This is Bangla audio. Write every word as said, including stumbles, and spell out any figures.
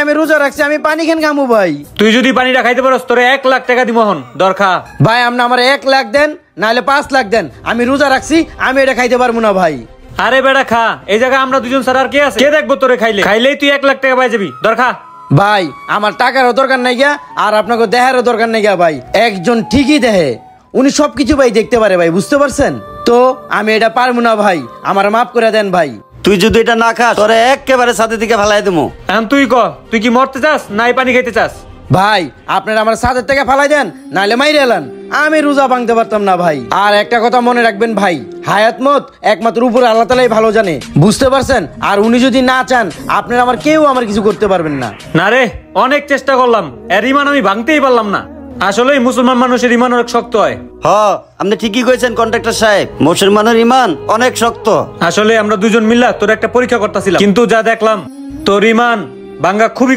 আমি রোজা রাখছি, আমি পানি কেন খামু ভাই? তুই যদি পানিটা খাইতে পারস তোরে এক লাখ টাকা দিব হন দরখা। ভাই আপনি আমার এক লাখ দেন নাহলে পাঁচ লাখ দেন, আমি রোজা রাখছি, আমি এটা খাইতে পারবো না ভাই। আরে বেটা খা, এই জায়গায় আমরা দুজন ছাড়া আর কে আছে? কে দেখবো তোরে খাইলে? খাইলেই তুই এক লাখ টাকা পাই যাবি দরখা। ভাই আমার টাকারও দরকার নাই গিয়া, আর আপনাকে দেহারও দরকার নাই গিয়া ভাই। একজন ঠিকই দেহে, উনি সবকিছু ভাই দেখতে পারে ভাই, বুঝতে পারছেন তো? আমি এটা পারবো না ভাই, আমার মাফ করে দেন ভাই। তুই যদি এটা না খাস তোরে একেবারে ছাদের দিকে ফেলাই দেবো। এখন তুই ক, তুই কি মরতে চাস না এই পানি খাইতে চাস? ভাই আপনারা আমার ছাদের থেকে ফালাই দেন নাহলে মাইরে এলান, আমি রোজা ভাঙতে পারতাম না ভাই। আর একটা কথা মনে রাখবেন ভাই, হায়াত মত একমাত্র উপরে আল্লাহ তাআলাই ভালো জানে, বুঝতে পারছেন? আর উনি যদি না চান আপনারা আমার কেউ আমার কিছু করতে পারবেন না। না রে, অনেক চেষ্টা করলাম, এর ইমান আমি ভাঙতেই পারলাম না। আসলেই মুসলমান মানুষের ইমান অনেক শক্ত হয়। হ আপনি ঠিকই কইছেন কন্ট্রাক্টর সাহেব, মুসলমানের ইমান অনেক শক্ত। আসলে আমরা দুজন মিল্লা তোর একটা পরীক্ষা করতেছিলাম, কিন্তু যা দেখলাম তোর ইমান ভাঙ্গা খুবই